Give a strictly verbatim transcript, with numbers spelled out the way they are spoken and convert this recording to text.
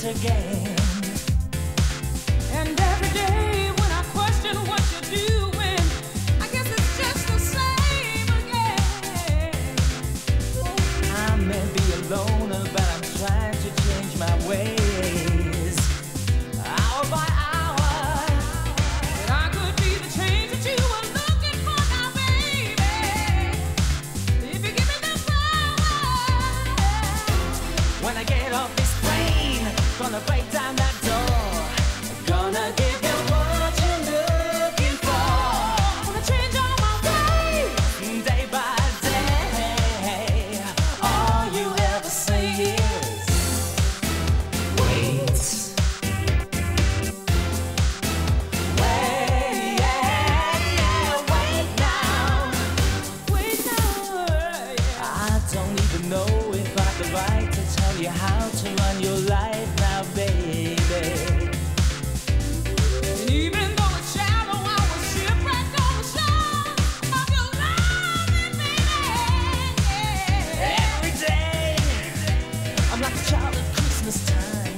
again. And every day when I question what you're doing, I guess it's just the same again. I may be a loner, but I'm trying to change my ways, hour by hour. And I could be the change that you were looking for now, baby, if you give me the power. When I get off this plane, gonna break down that door, gonna give you what you're looking for. Wanna change all my ways, Day by day, all you ever say is wait. Wait, yeah, yeah, wait now. wait now, yeah. I don't even know if I have the right to tell you how to run your life now, baby. And even though it's shallow, I was shipwrecked on the shore of your loving, baby. Every day, I'm like a child at Christmas time.